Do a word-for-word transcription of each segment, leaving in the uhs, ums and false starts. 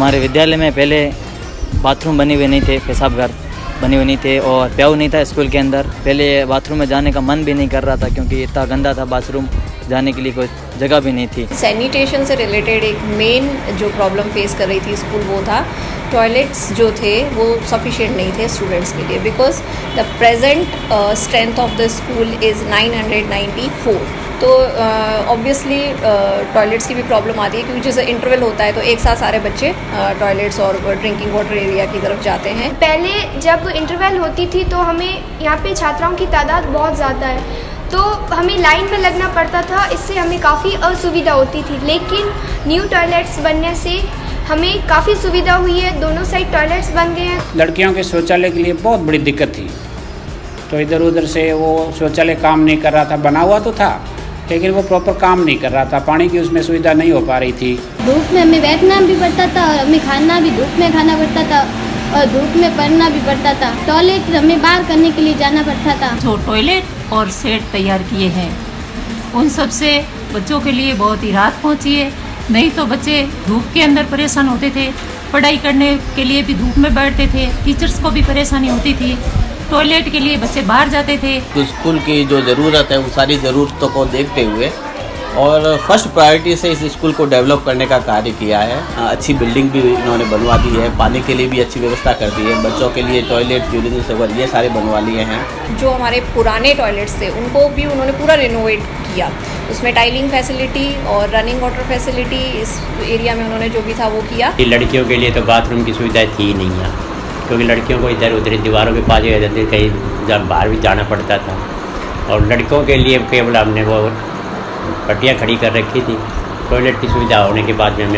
हमारे विद्यालय में पहले बाथरूम बने हुए नहीं थे, पेशाब घर बने हुए नहीं थे और प्याऊ नहीं था स्कूल के अंदर। पहले बाथरूम में जाने का मन भी नहीं कर रहा था क्योंकि इतना गंदा था बाथरूम, जाने के लिए कोई जगह भी नहीं थी। सैनिटेशन से रिलेटेड एक मेन जो प्रॉब्लम फेस कर रही थी स्कूल वो था टॉयलेट्स जो थे वो सफिशिएंट नहीं थे स्टूडेंट्स के लिए, because the present strength of the school is nine hundred ninety four. तो ऑब्वियसली टॉयलेट्स की भी प्रॉब्लम आती है क्योंकि जैसे इंटरवल होता है तो एक साथ सारे बच्चे टॉयलेट्स और ड्रिंकिंग वाटर एरिया की तरफ जाते हैं। पहले जब इंटरवल होती थी तो हमें यहाँ पे छात्राओं की तादाद बहुत ज़्यादा है तो हमें लाइन में लगना पड़ता था, इससे हमें काफ़ी असुविधा होती थी। लेकिन न्यू टॉयलेट्स बनने से हमें काफ़ी सुविधा हुई है, दोनों साइड टॉयलेट्स बन गए हैं। लड़कियों के शौचालय के लिए बहुत बड़ी दिक्कत थी, तो इधर उधर से वो शौचालय काम नहीं कर रहा था। बना हुआ तो था लेकिन वो प्रॉपर काम नहीं कर रहा था, पानी की उसमें सुविधा नहीं हो पा रही थी। धूप में हमें बैठना भी पड़ता था और हमें खाना भी धूप में खाना पड़ता था और धूप में पढ़ना भी पड़ता था। टॉयलेट हमें बाहर करने के लिए जाना पड़ता था। जो टॉयलेट और शेड तैयार किए हैं उन सब से बच्चों के लिए बहुत ही राहत पहुंची है। नहीं तो बच्चे धूप के अंदर परेशान होते थे, पढ़ाई करने के लिए भी धूप में बैठते थे, टीचर्स को भी परेशानी होती थी, टॉयलेट के लिए बच्चे बाहर जाते थे। तो स्कूल की जो ज़रूरत है वो सारी ज़रूरतों को देखते हुए और फर्स्ट प्रायोरिटी से इस स्कूल को डेवलप करने का कार्य किया है। अच्छी बिल्डिंग भी इन्होंने बनवा दी है, पानी के लिए भी अच्छी व्यवस्था कर दी है, बच्चों के लिए टॉयलेट यूरिनल सेवर ये सारे बनवा लिए हैं। जो हमारे पुराने टॉयलेट्स थे उनको भी उन्होंने पूरा रिनोवेट किया, उसमें टाइलिंग फैसिलिटी और रनिंग वाटर फैसिलिटी इस एरिया में उन्होंने जो भी था वो किया। लड़कियों के लिए तो बाथरूम की सुविधा थी ही नहीं है क्योंकि लड़कियों को इधर उधर दीवारों के पास कहीं जब बाहर भी जाना पड़ता था और लड़कों के लिए केवल हमने वो पट्टियाँ खड़ी कर रखी थी। टॉयलेट की सुविधा होने के बाद में हमें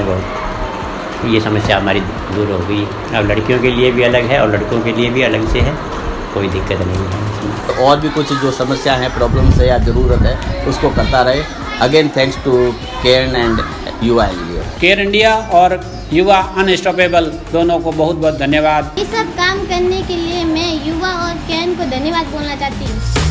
वो ये समस्या हमारी दूर हो गई। अब लड़कियों के लिए भी अलग है और लड़कों के लिए भी अलग से है, कोई दिक्कत नहीं है। और भी कुछ जो समस्या है, प्रॉब्लम्स है या ज़रूरत है उसको करता रहे। Again thanks to Cairn and Yuva India. Care India और युवा अनस्टॉपेबल दोनों को बहुत बहुत धन्यवाद। ये सब काम करने के लिए मैं युवा और केयर्न को धन्यवाद बोलना चाहती हूँ।